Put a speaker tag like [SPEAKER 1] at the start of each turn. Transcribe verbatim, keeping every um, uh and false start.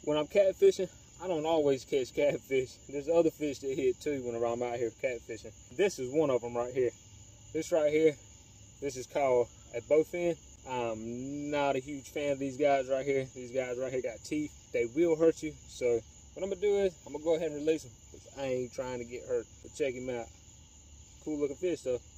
[SPEAKER 1] when I'm catfishing, I don't always catch catfish. There's other fish that hit too when I'm out here catfishing. This is one of them right here. This right here, this is called a bowfin. I'm not a huge fan of these guys right here. These guys right here got teeth. They will hurt you. So what I'm gonna do is I'm gonna go ahead and release them because I ain't trying to get hurt. But check him out. Cool looking fish though.